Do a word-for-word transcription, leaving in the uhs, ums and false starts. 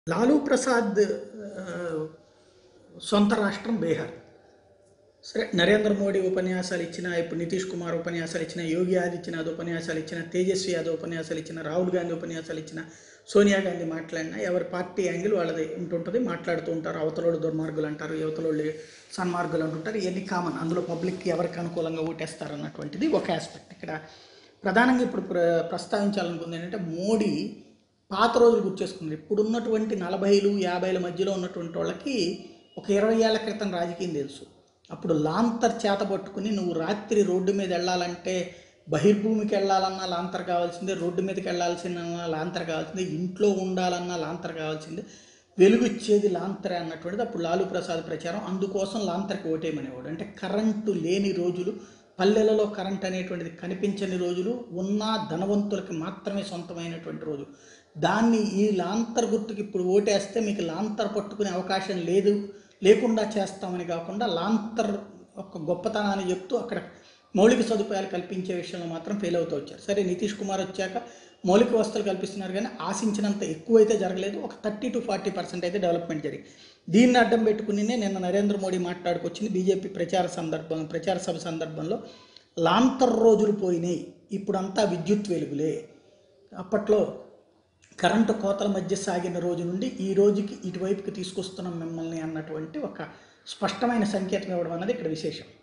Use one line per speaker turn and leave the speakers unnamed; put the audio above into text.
లాలూ ప్రసాద్ ఆహ్, సొంత రాష్ట్రం బీహార్. సరే, నరేంద్ర మోడీ ఉపన్యాసాలు ఇచ్చినా, ఇప్పుడు నితీష్ కుమార్ ఉపన్యాసాలు ఇచ్చినా, యోగి ఆదిత్యనాథ్ ఉపన్యాసాలు ఇచ్చినా, తేజస్వి యాదవ్ ఉపన్యాసాలు ఇచ్చినా, రాహుల్ గాంధీ ఉపన్యాసాలు ఇచ్చినా, సోనియా గాంధీ మాట్లాడినా, ఎవరి పార్టీ యాంగిల్ వాళ్ళది ఉంటుంటుంది, మాట్లాడుతూ ఉంటారు. అవతలోళ్ళు దుర్మార్గులు అంటారు, యువతలోళ్ళు సన్మార్గులు అంటుంటారు. ఇవన్నీ కామన్. అందులో పబ్లిక్కి ఎవరికి అనుకూలంగా ఓటేస్తారు అన్నటువంటిది ఒక ఆస్పెక్ట్. ఇక్కడ ప్రధానంగా ఇప్పుడు ప్ర ప్రస్తావించాలనుకుంది ఏంటంటే, మోడీ పాత రోజులు గుర్చేసుకున్నారు. ఇప్పుడున్నటువంటి నలభైలు యాభైల మధ్యలో ఉన్నటువంటి వాళ్ళకి ఒక ఇరవై ఏళ్ల క్రితం రాజకీయం తెలుసు. అప్పుడు లాంతర్ చేత పట్టుకుని నువ్వు రాత్రి రోడ్డు మీద వెళ్ళాలంటే బహిర్భూమికి వెళ్ళాలన్నా లాంతర్ కావాల్సిందే, రోడ్డు మీదకి వెళ్ళాల్సిన లాంతర్ కావాల్సిందే, ఇంట్లో ఉండాలన్నా లాంతర్ కావాల్సిందే, వెలుగు ఇచ్చేది లాంతరే అన్నటువంటిది అప్పుడు లాలూ ప్రసాద్ ప్రచారం. అందుకోసం లాంతర్కి ఓటేయమనేవాడు. అంటే కరెంటు లేని రోజులు, పల్లెలలో కరెంట్ అనేటువంటిది కనిపించని రోజులు, ఉన్న ధనవంతులకి మాత్రమే సొంతమైనటువంటి రోజు. దాన్ని ఈ లాంతర్ గుర్తుకి ఇప్పుడు ఓటేస్తే మీకు లాంతర్ పట్టుకునే అవకాశం లేదు, లేకుండా చేస్తామని కాకుండా లాంతర్ ఒక గొప్పతనాన్ని చెప్తూ అక్కడ మౌలిక సదుపాయాలు కల్పించే విషయంలో మాత్రం ఫెయిల్ అవుతూ వచ్చారు. సరే, నితీష్ కుమార్ వచ్చాక మౌలిక వసతులు కల్పిస్తున్నారు, కానీ ఆశించినంత ఎక్కువ అయితే జరగలేదు. ఒక థర్టీ టు ఫార్టీ పర్సెంట్ అయితే డెవలప్మెంట్ జరిగింది. దీన్ని అడ్డం పెట్టుకునినే నిన్న నరేంద్ర మోడీ మాట్లాడుకొచ్చింది. బీజేపీ ప్రచార సందర్భం ప్రచార సభ సందర్భంలో లాంతర్ రోజులు పోయినాయి, ఇప్పుడంతా విద్యుత్ వెలుగులే. అప్పట్లో కరెంటు కోతల మధ్య సాగిన రోజు నుండి ఈ రోజుకి ఇటువైపుకి తీసుకొస్తున్నాం మిమ్మల్ని అన్నటువంటి ఒక స్పష్టమైన సంకేతం ఇవ్వడం అన్నది ఇక్కడ విశేషం.